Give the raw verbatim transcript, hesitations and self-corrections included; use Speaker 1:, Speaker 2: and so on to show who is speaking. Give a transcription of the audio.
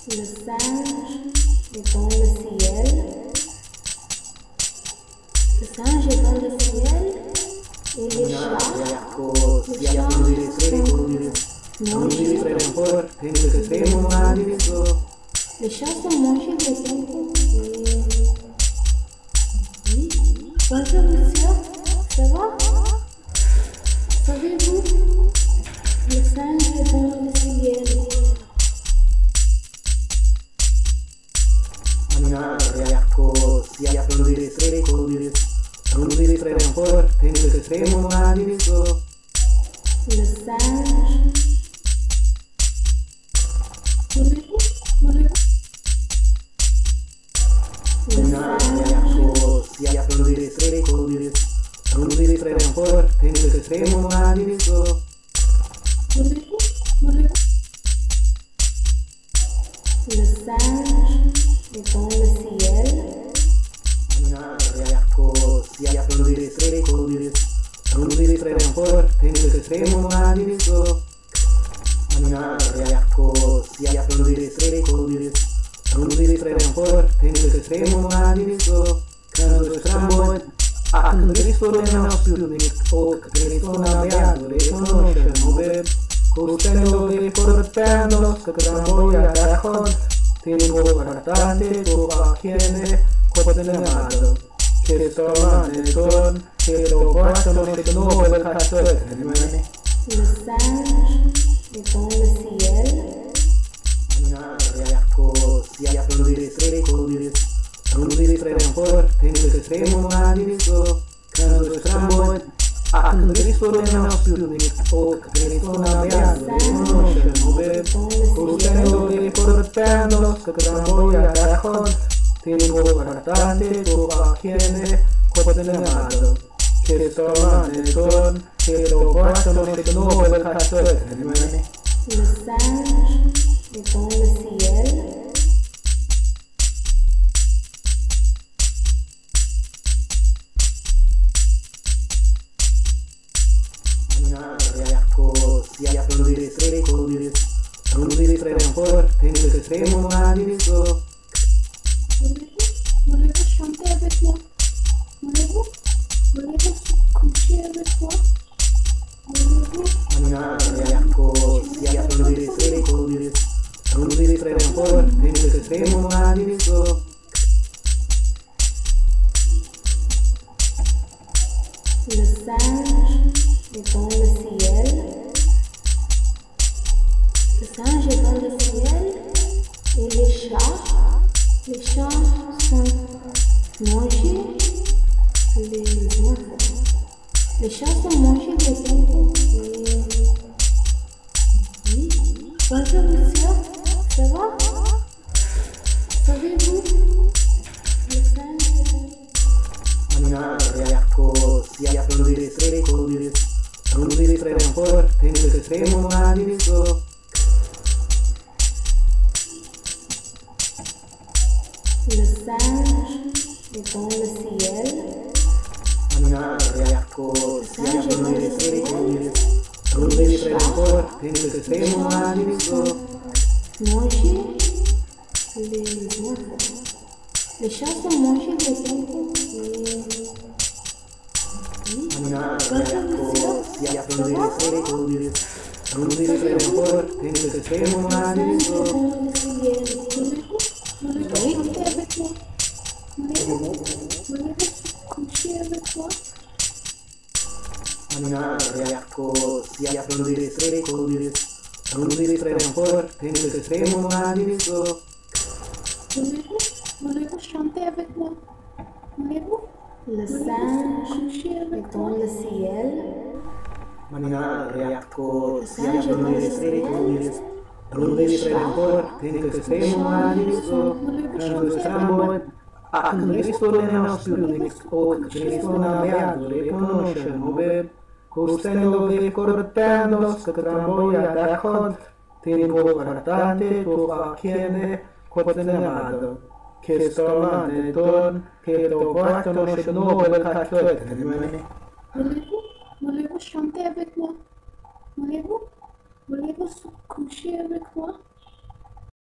Speaker 1: Le singe est dans le ciel. Le singe est dans le ciel. Et les chats, les chats sont mangés. Les chats sont mangés des enfants. Oui. Bonjour monsieur, ça va? Savez-vous? Le singe est dans le ciel.
Speaker 2: Ecco, si aprono delle streghe, non delle streghe ancora, penso che saremo mai visto.
Speaker 1: Le singe. Voulez-vous? Voulez-vous? Le singe.
Speaker 2: Ecco, si aprono delle streghe, non delle streghe ancora, penso che saremo mai visto.
Speaker 1: Voulez-vous? Voulez-vous? Le singe est dans le ciel.
Speaker 2: Ecco, si aprono delle streghe, non delle streghe ancora, penso che saremo mai visto. Ecco, si aprono delle streghe, non delle streghe ancora, penso che saremo mai visto. Quando strambo a Cristo nella studnik, o Cristo na beato, riconosciamo per costendo e portando, scrambo a cajón, tengo guardante, tu paciente, copa de llamado, que estaban en ton, que lo guardano de nuevo el caso de hermane.
Speaker 1: Le singe est dans le ciel.
Speaker 2: Ecco, si aprono delle streghe, non delle streghe ancora, penso che saremo mai visto. Quando strambo a Cristo nella studnik, o Cristo na beato, riconosciamo per costendo e portando, scrambo a cajón, tengo guardante, tu paciente, copa de llamado, que estaban en ton, que lo guardano de nuevo el caso de hermane.
Speaker 1: Le singe est dans le ciel.
Speaker 2: Ecco, si aprono delle streghe, non delle streghe ancora, penso che saremo mai visto.
Speaker 1: Voulez-vous? Voulez-vous chanter avec moi? Voulez-vous? Voulez-vous coucher avec moi? Voulez-vous?
Speaker 2: Ecco, si aprono delle streghe, non delle streghe ancora, penso che saremo mai visto.
Speaker 1: Le singe est dans le ciel. Le singe est dans le ciel. Et les chats, les chats sont mangés les enfants. Les chats sont mangés les enfants. Oui. Bonjour monsieur, ça va? Savez-vous? Le singe est dans
Speaker 2: Ecco, si aprono delle streghe, non delle streghe ancora, penso che saremo mai visto.
Speaker 1: Le singe est dans le ciel.
Speaker 2: Ecco, si aprono delle streghe, non delle streghe ancora, penso che saremo mai visto.
Speaker 1: Manger les enfants. Les chats sont mangés les enfants. Oui.
Speaker 2: Ecco, si aprono delle streghe, non delle streghe ancora, penso che saremo mai visto.
Speaker 1: Voulez-vous chanter avec moi? Voulez-vous? Voulez-vous coucher avec moi?
Speaker 2: Ecco, si aprono delle streghe, non delle streghe ancora, penso che saremo mai visto.
Speaker 1: Voulez-vous? Voulez-vous chanter avec moi? Voulez-vous? Le singe est dans le ciel.
Speaker 2: Ecco, si aprono delle streghe, non delle streghe ancora, penso che saremo mai visto. Quando strambo a Cristo nella studnik, o Cristo na beato, riconosciamo per costendo e portando, scrambo a cajón, tengo guardante, tu paciente, copa de llamado, que estaban en ton, que lo guardano de nuevo el caso de hermane.
Speaker 1: Voulez-vous? Voulez-vous chanter avec moi? Voulez-vous? Voulez-vous coucher avec moi?